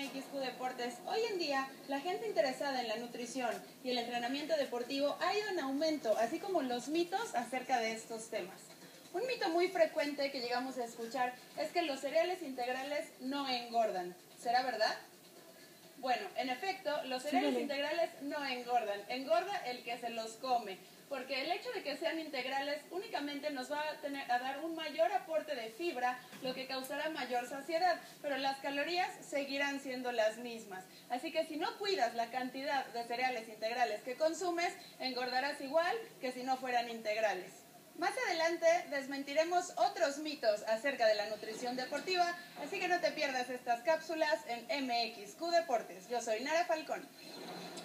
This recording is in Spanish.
MXQ Deportes. Hoy en día, la gente interesada en la nutrición y el entrenamiento deportivo ha ido en aumento, así como los mitos acerca de estos temas. Un mito muy frecuente que llegamos a escuchar es que los cereales integrales no engordan. ¿Será verdad? Bueno, en efecto, los cereales integrales no engordan, engorda el que se los come, porque el hecho de que sean integrales únicamente nos va a dar un mayor aporte de fibra, lo que causará mayor saciedad, pero las calorías seguirán siendo las mismas. Así que si no cuidas la cantidad de cereales integrales que consumes, engordarás igual que si no fueran integrales. Más adelante desmentiremos otros mitos acerca de la nutrición deportiva, así que no te pierdas estas cápsulas en MXQ Deportes. Yo soy Nara Falcón.